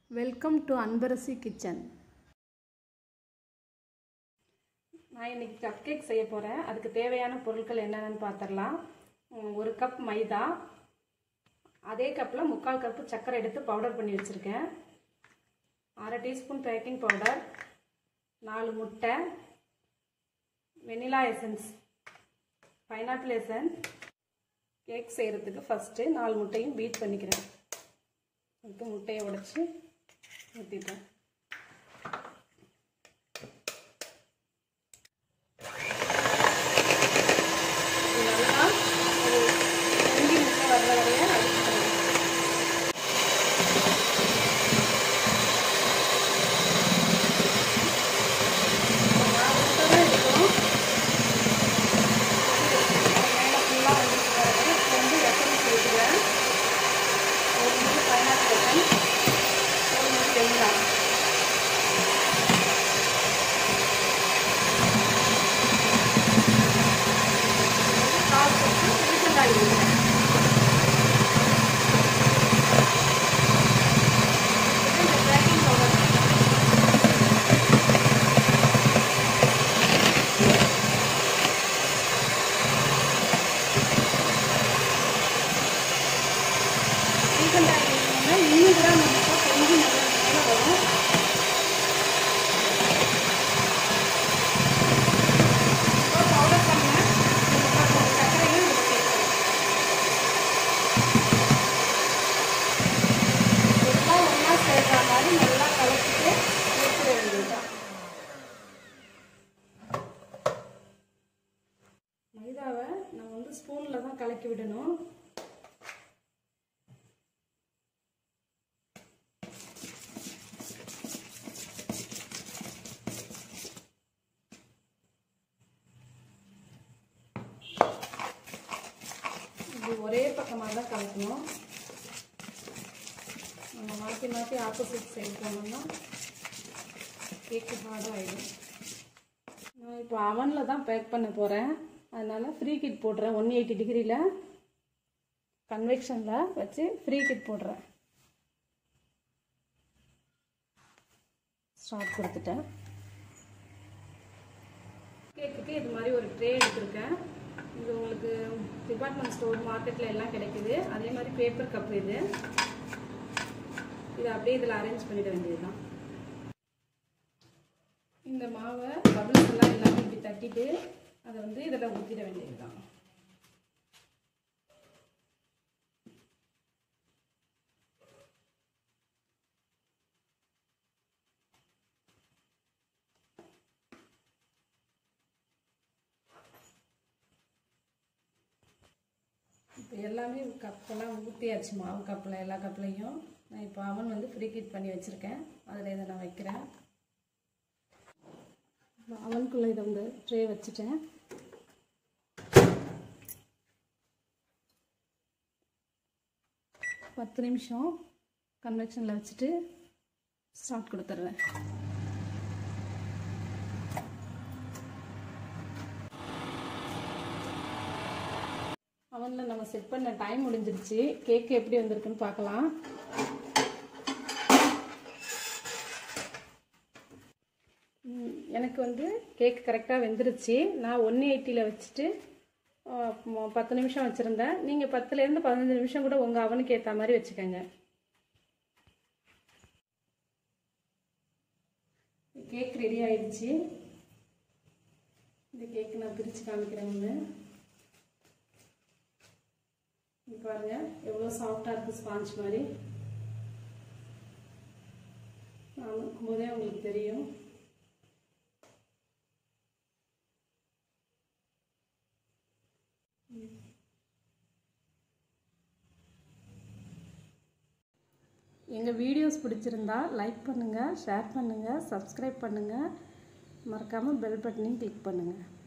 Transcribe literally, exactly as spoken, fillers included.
Welcome to Anbarasi kitchen. நான் இன்றைக்கி cup cake செய்ய போகிறேன். அதுக்கு தேவையான பொருட்கள் என்னென்னு பார்த்துடலாம். ஒரு கப் மைதா, அதே கப்பில் முக்கால் கப்பு சர்க்கரை எடுத்து பவுடர் பண்ணி வச்சுருக்கேன். அரை டீஸ்பூன் பேக்கிங் பவுடர், நாலு முட்டை, vanilla essence, pineapple essence. Cake செய்கிறதுக்கு ஃபஸ்ட்டு நாலு முட்டையும் பீட் பண்ணிக்கிறேன். அதுக்கு முட்டையை உடைச்சி ஊற்றிட்டேன். நல்லா ஒரு பொங்கி முட்டை வர்ற வரைய அடிச்சுக்கணும். நான் முட்டை இருக்கும் மேலே ஃபுல்லாக வந்துட்டு இப்போ வந்து எசன்ஸ் ஊற்றுவேன். ஒரு மூணு பைனாப்பிள் எசன்ஸ், ஒரு மூணு வெனிலா. கால் கப்பு ரீசெண்டாக இருக்கும். இந்த பேக்கிங் பவுடர் ரீசெண்டாக இருக்கணும்னா இன்னும் கூட நமக்கு கொஞ்சம் நல்லா மேலே வரும். இப்போ பவுடர் பண்ண சர்க்கரையும் இதில் சேர்க்கணும். எல்லாம் ஒன்றா சேர்க்கிற மாதிரி நல்லா கலக்கிட்டு ஊற்றிட வேண்டியதுதான். மைதாவை நம்ம வந்து ஸ்பூனில் தான் கலக்கி விடணும். இது ஒரே பக்கமாக தான் கலக்கணும். நம்ம மாற்றி மாற்றி ஆப்போசிட் சைடு போனோம்னா கேக்கு ஹார்டாக ஆகிடும். நான் இப்போ அவனில் தான் பேக் பண்ண போகிறேன். அதனால் ஃப்ரீ கிட் போடுறேன். ஒன் எயிட்டி டிகிரியில் கன்வெக்ஷனில் வச்சு ஃப்ரீ கிட் போடுறேன். ஸ்டார்ட் கொடுத்துட்டேன். கேக்குக்கு இது மாதிரி ஒரு ட்ரே எடுத்துருக்கேன். இது உங்களுக்கு டிபார்ட்மெண்ட் ஸ்டோர் மார்க்கெட்டில் எல்லாம் கிடைக்குது. அதே மாதிரி பேப்பர் கப் இது. இதை அப்படியே இதில் அரேஞ்ச் பண்ணிட வேண்டியதுதான். இந்த மாவை பபிள்ஸ் எல்லாம் எல்லாமே இப்படி தட்டிட்டு அதை வந்து இதில் ஊற்றிட வேண்டியதுதான். இப்போ எல்லாமே கப்பெல்லாம் ஊற்றியாச்சு. மாவு கப்பில் எல்லா கப்லையும் நான் இப்போ அவன் வந்து ஃப்ரீ ஹீட் பண்ணி வச்சுருக்கேன். அதில் இதை நான் வைக்கிறேன். அவனுக்குள்ளே இதை வந்து ட்ரே வச்சுட்டேன். பத்து நிமிஷம் கன்வெக்ஷனில் வச்சுட்டு ஸ்டார்ட் கொடுத்துட்றேன். அவனில் நம்ம செட் பண்ண டைம் முடிஞ்சிருச்சு. கேக்கு எப்படி வந்திருக்குன்னு பார்க்கலாம். எனக்கு வந்து கேக் கரெக்டாக வெந்துருச்சு. நான் ஒன் எயிட்டியில் வச்சுட்டு பத்து நிமிஷம் வச்சுருந்தேன். நீங்கள் பத்துலேருந்து பதினஞ்சு நிமிஷம் கூட உங்கள் அவனுக்கு ஏற்ற மாதிரி வச்சுக்கோங்க. கேக் ரெடி ஆயிடுச்சு. இந்த கேக்கு நான் பிரித்து காமிக்கிறேன். ஒன்று பாருங்க எவ்வளோ சாஃப்டாக இருக்குது, ஸ்பாஞ்ச் மாதிரி. நான் இருக்கும்போதே உங்களுக்கு தெரியும். எங்கள் வீடியோஸ் பிடிச்சிருந்தா லைக் பண்ணுங்கள், ஷேர் பண்ணுங்கள், சப்ஸ்கிரைப் பண்ணுங்கள். மறக்காமல் பெல் பட்டனையும் கிளிக் பண்ணுங்கள்.